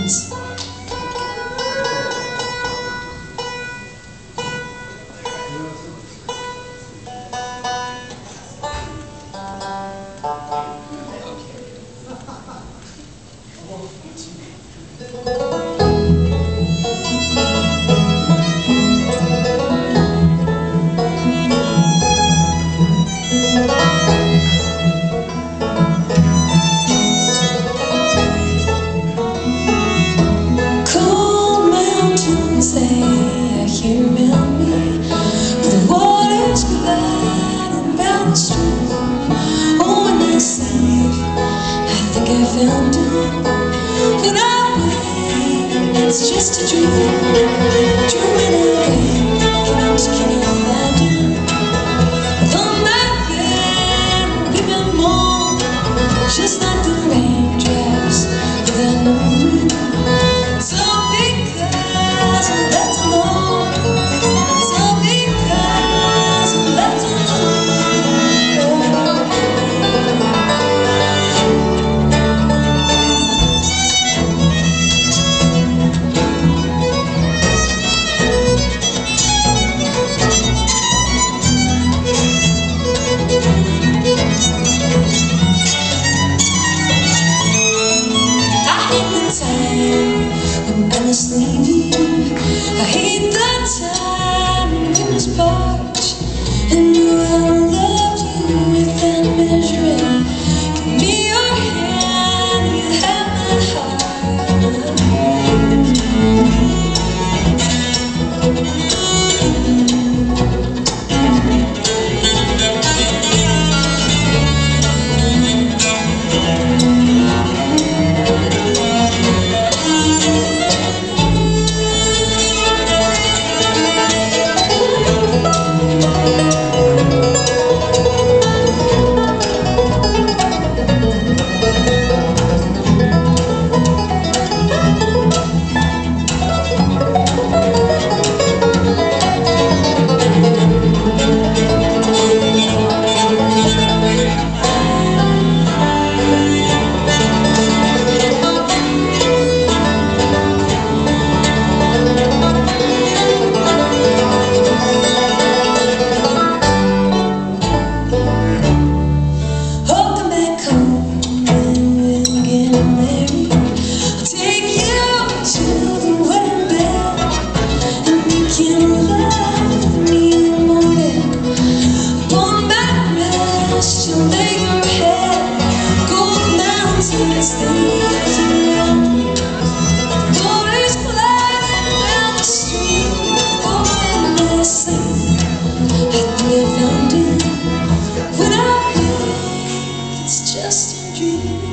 mountains. Found it, but I believe it's just a dream, dreaming away. Can you imagine? Come back there, we've been born, just like the raindrops without knowing. So because I'm left alone, so because I'm left alone. I hate the time when it's part, and I love you without measuring. Give me your hand, you have my heart. When I think it's just a dream.